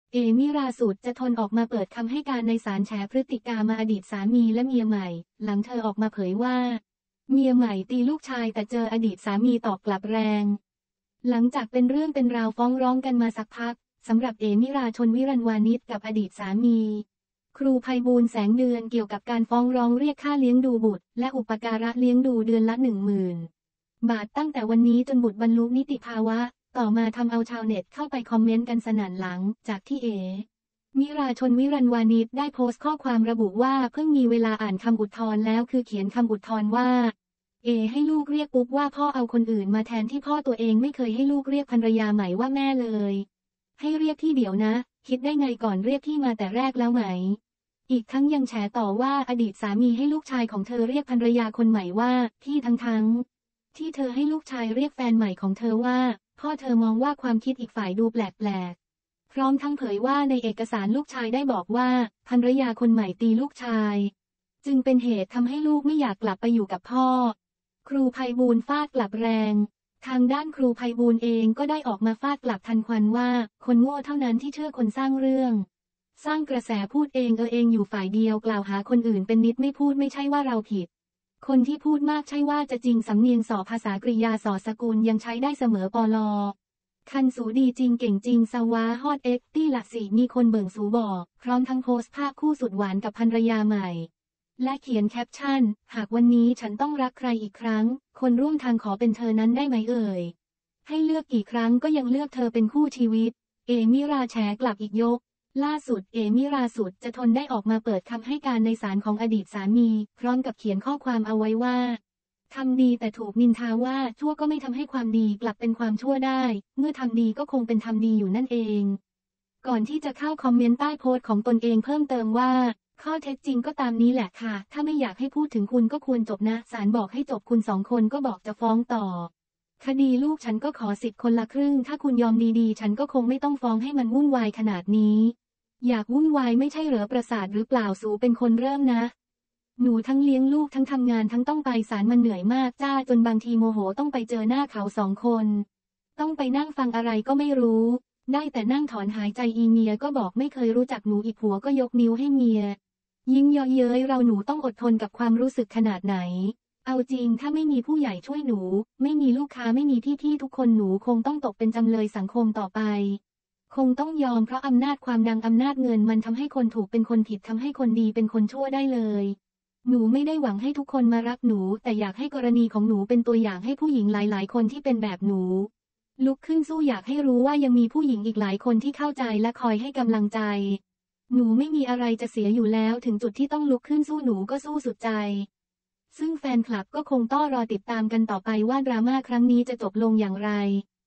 เอมิราสุดจะทนออกมาเปิดคำให้การในศาลแฉพฤติกรรมอดีตสามีและเมียใหม่หลังเธอออกมาเผยว่าเมียใหม่ตีลูกชายแต่เจออดีตสามีตอบกลับแรงหลังจากเป็นเรื่องเป็นราวฟ้องร้องกันมาสักพักสำหรับเอมิราชนวิรัญวานิชกับอดีตสามีครูไพบูลย์แสงเดือนเกี่ยวกับการฟ้องร้องเรียกค่าเลี้ยงดูบุตรและอุปการะเลี้ยงดูเดือนละ 10,000 บาทตั้งแต่วันนี้จนบุตรบรรลุนิติภาวะต่อมาทำเอาชาวเน็ตเข้าไปคอมเมนต์กันสนั่นหลังจากที่มิราชนวิรัญวานิชได้โพสต์ข้อความระบุว่าเพิ่งมีเวลาอ่านคำอุทธรณ์แล้วคือเขียนคำอุทธรณ์ว่าให้ลูกเรียกปุ๊บว่าพ่อเอาคนอื่นมาแทนที่พ่อตัวเองไม่เคยให้ลูกเรียกภรรยาใหม่ว่าแม่เลยให้เรียกที่เดี๋ยวนะคิดได้ไงก่อนเรียกที่มาแต่แรกแล้วไหมอีกทั้งยังแฉต่อว่าอดีตสามีให้ลูกชายของเธอเรียกภรรยาคนใหม่ว่าพี่ทั้งที่เธอให้ลูกชายเรียกแฟนใหม่ของเธอว่าพ่อเธอมองว่าความคิดอีกฝ่ายดูแปลกพร้อมทั้งเผยว่าในเอกสารลูกชายได้บอกว่าภรรยาคนใหม่ตีลูกชายจึงเป็นเหตุทำให้ลูกไม่อยากกลับไปอยู่กับพ่อครูไพบูลย์ฟาดกลับแรงทางด้านครูไพบูลย์เองก็ได้ออกมาฟาดกลับทันควันว่าคนโง่เท่านั้นที่เชื่อคนสร้างเรื่องสร้างกระแสพูดเองอยู่ฝ่ายเดียวกล่าวหาคนอื่นเป็นนิดไม่พูดไม่ใช่ว่าเราผิดคนที่พูดมากใช่ว่าจะจริงสำเนียงสอภาษากริยาสอสกุลยังใช้ได้เสมอปลคันสูดีจริงเก่งจริงสวาฮอดตี้หลักสี่มีคนเบิ่งสูบอกพร้อมทั้งโพสต์ภาพคู่สุดหวานกับภรรยาใหม่และเขียนแคปชั่นหากวันนี้ฉันต้องรักใครอีกครั้งคนร่วมทางขอเป็นเธอนั้นได้ไหมเอ่ยให้เลือกกี่ครั้งก็ยังเลือกเธอเป็นคู่ชีวิตมิราแฉกลับอีกยกล่าสุดมิราสุดจะทนได้ออกมาเปิดคำให้การในศาลของอดีตสามีพร้อมกับเขียนข้อความเอาไว้ว่าทำดีแต่ถูกนินทาว่าชั่วก็ไม่ทำให้ความดีกลับเป็นความชั่วได้เมื่อทำดีก็คงเป็นทำดีอยู่นั่นเองก่อนที่จะเข้าคอมเมนต์ใต้โพสต์ของตนเองเพิ่มเติมว่าข้อเท็จจริงก็ตามนี้แหละค่ะถ้าไม่อยากให้พูดถึงคุณก็ควรจบนะศาลบอกให้จบคุณ2 คนก็บอกจะฟ้องต่อคดีลูกฉันก็ขอสิทธิ์คนละครึ่งถ้าคุณยอมดีๆฉันก็คงไม่ต้องฟ้องให้มันวุ่นวายขนาดนี้อยากวุ่นวายไม่ใช่เหรอประสาทหรือเปล่าสูเป็นคนเริ่มนะหนูทั้งเลี้ยงลูกทั้งทำงานทั้งต้องไปศาลมันเหนื่อยมากจ้าจนบางทีโมโหต้องไปเจอหน้าเขา2 คนต้องไปนั่งฟังอะไรก็ไม่รู้ได้แต่นั่งถอนหายใจเมียก็บอกไม่เคยรู้จักหนูอีกผัวก็ยกนิ้วให้เมียยิ้มเยาะเย้ยเราหนูต้องอดทนกับความรู้สึกขนาดไหนเอาจริงถ้าไม่มีผู้ใหญ่ช่วยหนูไม่มีลูกค้าไม่มีพี่ๆทุกคนหนูคงต้องตกเป็นจำเลยสังคมต่อไปคงต้องยอมเพราะอำนาจความดังอำนาจเงินมันทำให้คนถูกเป็นคนผิดทำให้คนดีเป็นคนชั่วได้เลยหนูไม่ได้หวังให้ทุกคนมารักหนูแต่อยากให้กรณีของหนูเป็นตัวอย่างให้ผู้หญิงหลายๆคนที่เป็นแบบหนูลุกขึ้นสู้อยากให้รู้ว่ายังมีผู้หญิงอีกหลายคนที่เข้าใจและคอยให้กำลังใจหนูไม่มีอะไรจะเสียอยู่แล้วถึงจุดที่ต้องลุกขึ้นสู้หนูก็สู้สุดใจซึ่งแฟนคลับก็คงต้องรอติดตามกันต่อไปว่าดราม่าครั้งนี้จะจบลงอย่างไร